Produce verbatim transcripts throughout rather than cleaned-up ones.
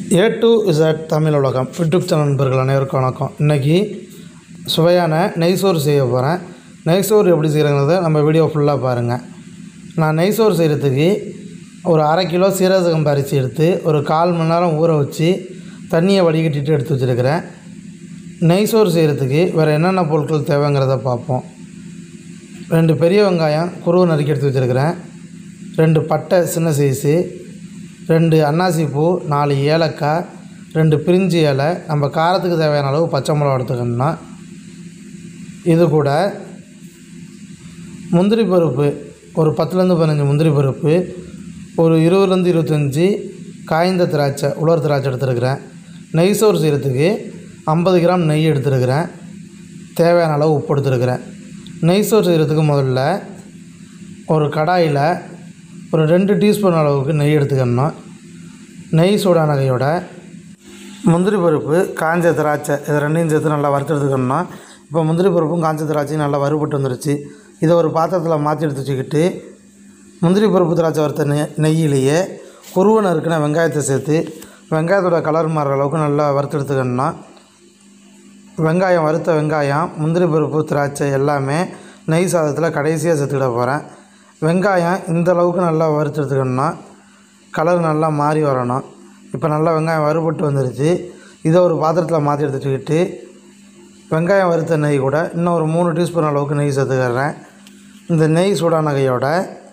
A to Z Tamil உலகம் YouTube channel நண்பர்கள் அனைவருக்கும் வணக்கம். இன்றைக்கி சுவையான நெய் சோறு செய்ய போகிறேன். நெய் சோறு எப்படி செய்கிறங்கிறத நம்ம வீடியோ ஃபுல்லாக பாருங்கள். நான் நெய் சோறு செய்கிறதுக்கு ஒரு அரை கிலோ சீரகம் அரிசி எடுத்து ஒரு கால் மணி நேரம் ஊற வச்சு தண்ணியை வடிகட்டிட்டு எடுத்து வச்சுருக்கிறேன். நெய் சோறு செய்கிறதுக்கு வேறு என்னென்ன பொருட்கள் தேவைங்கிறத பார்ப்போம். ரெண்டு பெரிய வெங்காயம் குருவை நறுக்கி எடுத்து வச்சுருக்கிறேன். ரெண்டு பட்டை சின்ன சைஸு, ரெண்டு அன்னாசி பூ, நாலு ஏலக்காய், ரெண்டு பிரிஞ்சி இலை, நம்ம காரத்துக்கு தேவையான அளவு பச்சை மிளகா எடுத்துக்கணும்னா. இது கூட முந்திரி பருப்பு ஒரு பத்துலேருந்து பதினஞ்சு முந்திரி பருப்பு, ஒரு இருபதுலேருந்து இருபத்தஞ்சி காய்ந்த திராட்சை உலர் திராட்சை எடுத்துருக்கிறேன். நெய் சோறு செய்கிறதுக்கு ஐம்பது கிராம் நெய் எடுத்துருக்கிறேன். தேவையான அளவு உப்பு எடுத்துருக்கிறேன். நெய் சோறு செய்கிறதுக்கு முதல்ல ஒரு கடாயில் ஒரு ரெண்டு டீஸ்பூன் அளவுக்கு நெய் எடுத்துக்கணும். நெய் சூடான கையோட முந்திரி பருப்பு காஞ்ச திராட்சை இது ரெண்டையும் சேர்த்து நல்லா வறுத்து எடுத்துக்கணும். இப்போ முந்திரி பருப்பும் காஞ்ச திராட்சையும் நல்லா வறுபட்டு வந்துருச்சு. இதை ஒரு பாத்திரத்தில் மாற்றி எடுத்து வச்சுக்கிட்டு முந்திரி பருப்பு திராட்சை வறுத்த நெய் நெய்யிலேயே குருவனை இருக்கிற வெங்காயத்தை சேர்த்து வெங்காயத்தோட கலர் மாறுற அளவுக்கு நல்லா வறுத்து எடுத்துக்கணும்னா. வெங்காயம் வறுத்த வெங்காயம் முந்திரி பருப்பு திராட்சை எல்லாமே நெய் சாதத்தில் கடைசியாக சேர்த்துக்கிட போகிறேன். வெங்காயம் இந்த அளவுக்கு நல்லா வறுத்து எடுத்துக்கணும்னா கலர் நல்லா மாறி வரணும். இப்போ நல்லா வெங்காயம் வறுபட்டு வந்துடுச்சு. இதை ஒரு பாத்திரத்தில் மாற்றி எடுத்து வச்சுக்கிட்டு வெங்காயம் வறுத்த நெய் கூட இன்னும் ஒரு மூணு டீஸ்பூன் அளவுக்கு நெய் சேர்த்துக்கிறேன். இந்த நெய் சூடான கையோட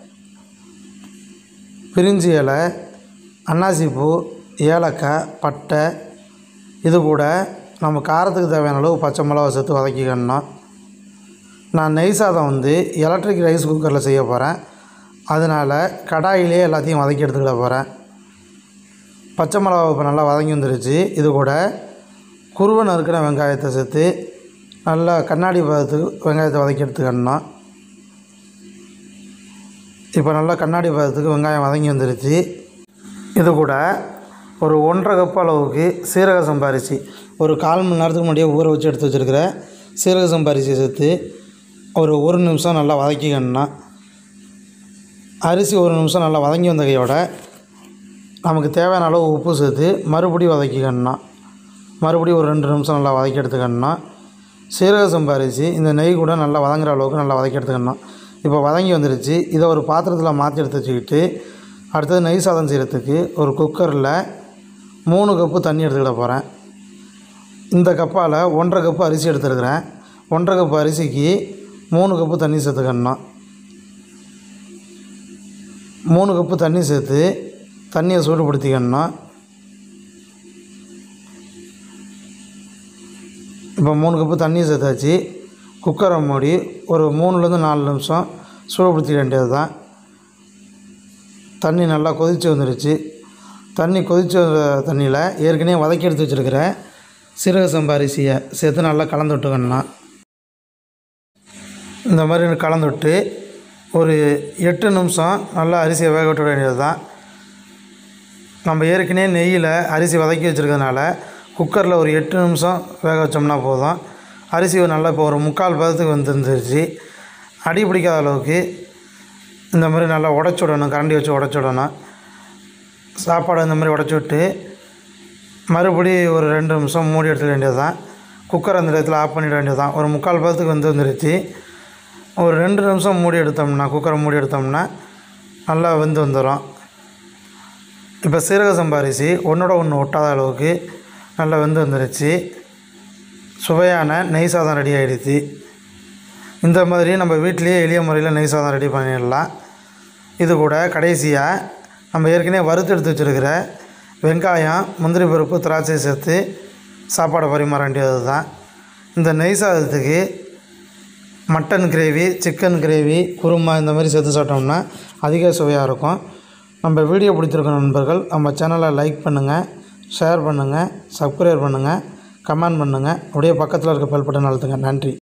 பிரிஞ்சி இலை, அன்னாசிப்பூ, ஏலக்காய், பட்டை, இது கூட நம்ம காரத்துக்கு தேவையான அளவு பச்சை மிளகா சேர்த்து வதக்கிக்கணும். நான் நெய் சாதம் வந்து எலக்ட்ரிக் ரைஸ் குக்கரில் செய்ய போகிறேன். அதனால் கடாயிலே எல்லாத்தையும் வதக்கி எடுத்துக்கிட போகிறேன். பச்சை மிளகா இப்போ நல்லா வதங்கி வந்துருச்சு. இது கூட குருவை நறுக்கிற வெங்காயத்தை சேர்த்து நல்லா கண்ணாடி பதத்துக்கு வெங்காயத்தை வதக்கி எடுத்துக்கணும். இப்போ நல்லா கண்ணாடி பதத்துக்கு வெங்காயம் வதங்கி வந்துருச்சு. இது கூட ஒரு ஒன்றரை கப் அளவுக்கு சீரக சம்பா அரிசி ஒரு கால் மணி நேரத்துக்கு முன்னாடியே ஊற வச்சு எடுத்து வச்சுருக்கிறேன். சீரக சம்பா அரிசியை சேர்த்து ஒரு ஒரு நிமிஷம் நல்லா வதக்கிக்கணும்னா. அரிசி ஒரு நிமிஷம் நல்லா வதங்கி வந்த கையோட நமக்கு தேவையான அளவு உப்பு சேர்த்து மறுபடியும் வதக்கிக்கணும்னா. மறுபடியும் ஒரு ரெண்டு நிமிஷம் நல்லா வதக்கி எடுத்துக்கணும்னா. சீரக சம்பா அரிசி இந்த நெய் கூட நல்லா வதங்குற அளவுக்கு நல்லா வதக்கி எடுத்துக்கணும். இப்போ வதங்கி வந்துருச்சு. இதை ஒரு பாத்திரத்தில் மாற்றி எடுத்து வச்சுக்கிட்டு அடுத்தது நெய் சாதம் செய்கிறதுக்கு ஒரு குக்கரில் மூணு கப்பு தண்ணி எடுத்துக்கிட போகிறேன். இந்த கப்பால் ஒன்றரை கப்பு அரிசி எடுத்துருக்கிறேன். ஒன்றரை கப்பு அரிசிக்கு மூணு கப்பு தண்ணி சேர்த்துக்கணும். மூணு கப்பு தண்ணி சேர்த்து தண்ணியை சூடுபடுத்திக்கணும். இப்போ மூணு கப்பு தண்ணி சேர்த்தாச்சு. குக்கரை மூடி ஒரு மூணுலேருந்து நாலு நிமிஷம் சூடுபடுத்திக்க வேண்டியது தான். தண்ணி நல்லா கொதித்து வந்துடுச்சு. தண்ணி கொதித்து வந்த தண்ணியில் ஏற்கனவே வதக்கி எடுத்து வச்சுருக்கிறேன் சீரக சம்பா அரிசியை சேர்த்து நல்லா கலந்து விட்டுக்கணும். இந்த மாதிரி கலந்து விட்டு ஒரு எட்டு நிமிஷம் நல்லா அரிசியை வேக விட்டு வேண்டியது தான். நம்ம ஏற்கனவே நெய்யில் அரிசி வதக்கி வச்சுருக்கிறதுனால குக்கரில் ஒரு எட்டு நிமிஷம் வேக வச்சோம்னா போதும். அரிசி நல்லா இப்போ ஒரு முக்கால் பதத்துக்கு வந்துருந்துருச்சு. அடி பிடிக்காத அளவுக்கு இந்த மாதிரி நல்லா உடச்சி விடணும். கரண்டி வச்சு உடச்சி விடணும். சாப்பாடு இந்த மாதிரி உடச்சி விட்டு மறுபடி ஒரு ரெண்டு நிமிஷம் மூடி எடுத்துக்க வேண்டியது தான். குக்கர் அந்த இடத்துல ஆஃப் பண்ணிட வேண்டியது தான். ஒரு முக்கால் பதத்துக்கு வந்து வந்துருச்சு. ஒரு ரெண்டு நிமிஷம் மூடி எடுத்தோம்னா குக்கரை மூடி எடுத்தோம்னா நல்லா வெந்து வந்துடும். இப்போ சீரக சம்பா அரிசி ஒன்றோட ஒன்று ஒட்டாத அளவுக்கு நல்லா வெந்து வந்துருச்சு. சுவையான நெய் சாதம் ரெடி ஆகிடுச்சு. இந்த மாதிரி நம்ம வீட்டிலேயே எளிய முறையில் நெய் சாதம் ரெடி பண்ணிடலாம். இது கூட கடைசியாக நம்ம ஏற்கனவே வறுத்து எடுத்து வச்சுருக்கிற வெங்காயம் முந்திரி பருப்பு திராட்சை சேர்த்து சாப்பாடை பரிமாற வேண்டியது தான். இந்த நெய் சாதத்துக்கு mutton gravy, chicken gravy, kurma இந்த மாதிரி சேர்த்து சாப்பிட்டோம்னா அதிக சுவையாக இருக்கும். நம்ம வீடியோ பிடிச்சிருக்க நண்பர்கள் நம்ம சேனலை லைக் பண்ணுங்கள், ஷேர் பண்ணுங்கள், சப்ஸ்கிரைப் பண்ணுங்கள், கமெண்ட் பண்ணுங்கள். அப்படியே பக்கத்தில் இருக்க பெல் பட்டன் அழுத்துங்க. நன்றி.